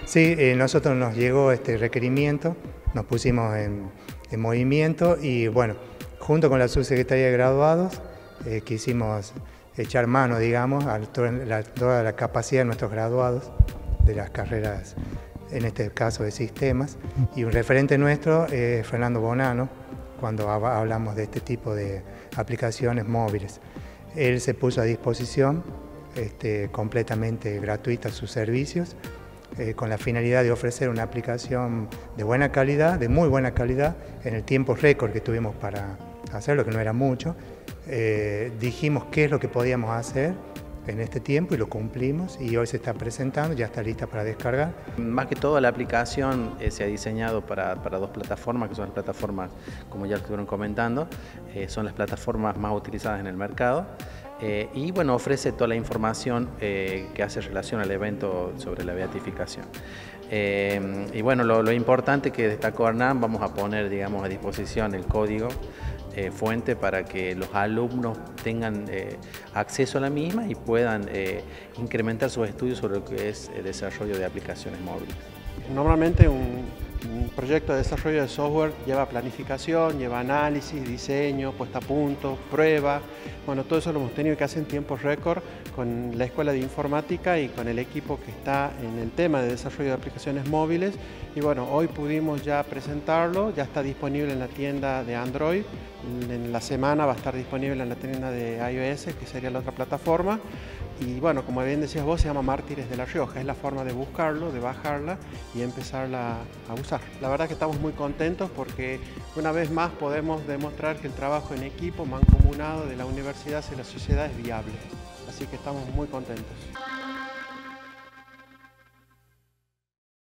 Sí, nosotros nos llegó este requerimiento, nos pusimos en movimiento y bueno, junto con la Subsecretaría de Graduados quisimos echar mano, digamos, a toda la capacidad de nuestros graduados de las carreras, en este caso de sistemas, y un referente nuestro es Fernando Bonano, cuando hablamos de este tipo de aplicaciones móviles. Él se puso a disposición completamente gratuita sus servicios, con la finalidad de ofrecer una aplicación de buena calidad, de muy buena calidad, en el tiempo récord que tuvimos para hacerlo, que no era mucho. Dijimos qué es lo que podíamos hacer en este tiempo y lo cumplimos, y hoy se está presentando, ya está lista para descargar. Más que todo la aplicación se ha diseñado para dos plataformas, que son las plataformas, como ya lo estuvieron comentando, son las plataformas más utilizadas en el mercado. Y bueno, ofrece toda la información que hace relación al evento sobre la beatificación. Y bueno, lo importante que destacó Hernán, vamos a poner, digamos, a disposición el código fuente para que los alumnos tengan acceso a la misma y puedan incrementar sus estudios sobre lo que es el desarrollo de aplicaciones móviles. Normalmente un proyecto de desarrollo de software lleva planificación, lleva análisis, diseño, puesta a punto, prueba. Bueno, todo eso lo hemos tenido que hacer en tiempo récord con la Escuela de Informática y con el equipo que está en el tema de desarrollo de aplicaciones móviles. Y bueno, hoy pudimos ya presentarlo, ya está disponible en la tienda de Android. En la semana va a estar disponible en la tienda de iOS, que sería la otra plataforma. Y bueno, como bien decías vos, se llama Mártires de La Rioja. Es la forma de buscarlo, de bajarla y empezarla a usar. La verdad que estamos muy contentos porque una vez más podemos demostrar que el trabajo en equipo mancomunado de la universidad hacia la sociedad es viable. Así que estamos muy contentos.